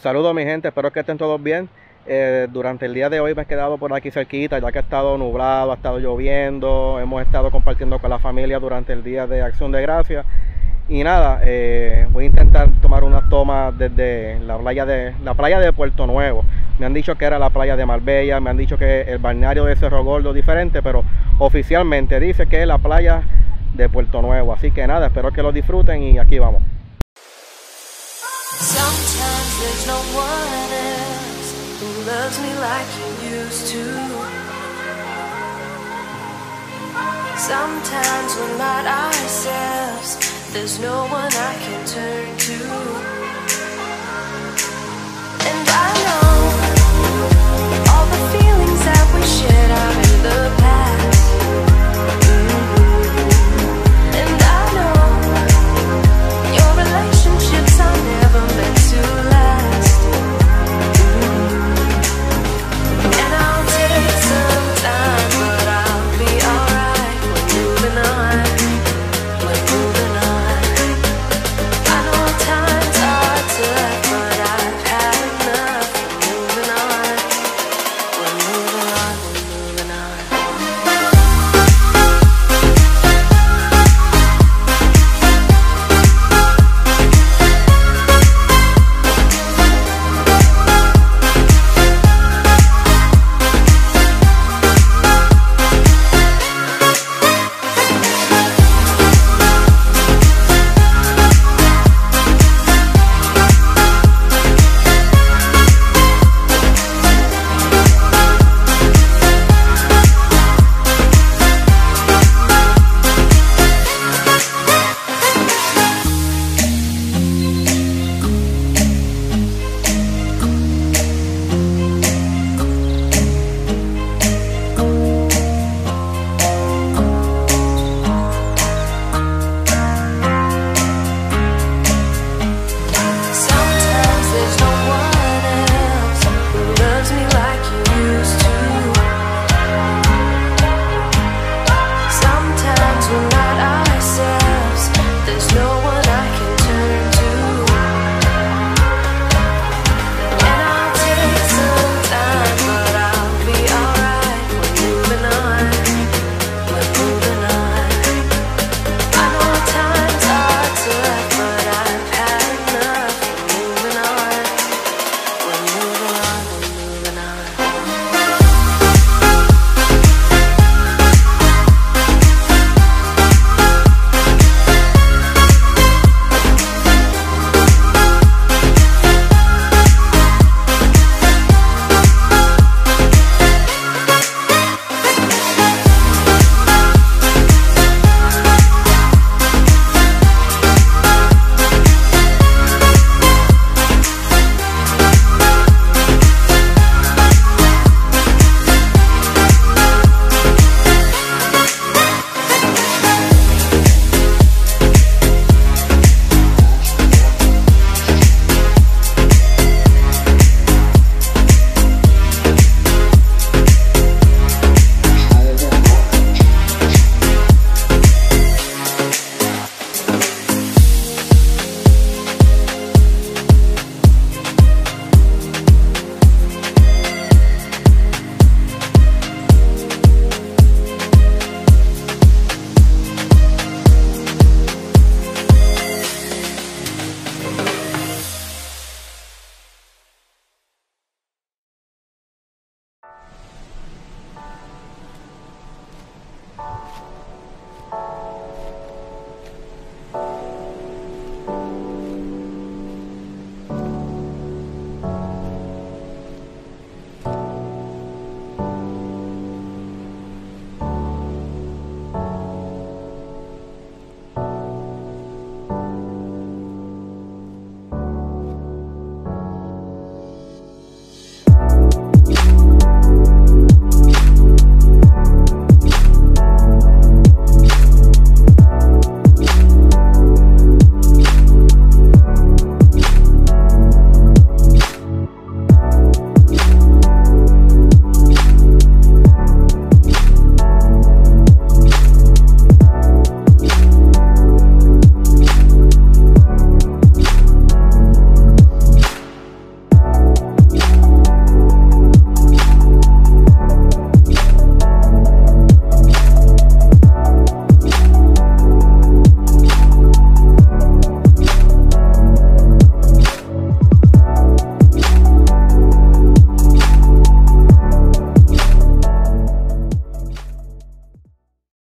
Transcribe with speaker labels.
Speaker 1: Saludos mi gente, espero que estén todos bien. Durante el día de hoy me he quedado por aquí cerquita, ya que ha estado nublado, ha estado lloviendo, hemos estado compartiendo con la familia durante el día de Acción de Gracias. Y nada, voy a intentar tomar unas tomas desde la playa de Puerto Nuevo. Me han dicho que era la playa de Marbella, me han dicho que el balneario de Cerro Gordo es diferente, pero oficialmente dice que es la playa de Puerto Nuevo. Así que nada, espero que lo disfruten y aquí vamos.
Speaker 2: Sometimes there's no one else who loves me like you used to. Sometimes we're not ourselves, there's no one I can turn to. And